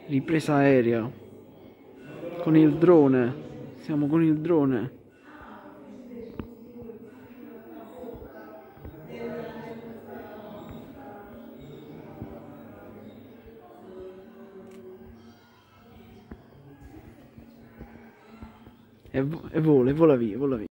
Ripresa aerea con il drone. Siamo con il drone. E vola via, vola via.